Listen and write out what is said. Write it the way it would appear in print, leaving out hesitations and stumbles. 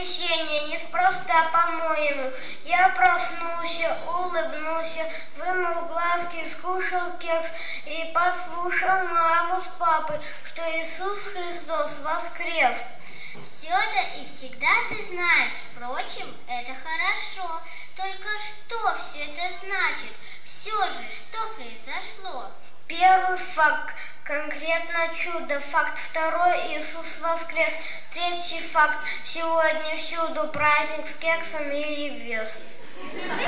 воскресенье, неспроста, по-моему. Я проснулся, улыбнулся, вымыл глазки, скушал кекс и послушал маму с папой, что Иисус Христос воскрес. Все это и всегда ты знаешь. Впрочем, это хорошо. Только что все это значит? Все же, что произошло? Первый факт – конкретно чудо. Факт второй – Иисус воскрес. Третий факт – сегодня всюду праздник с кексом или без.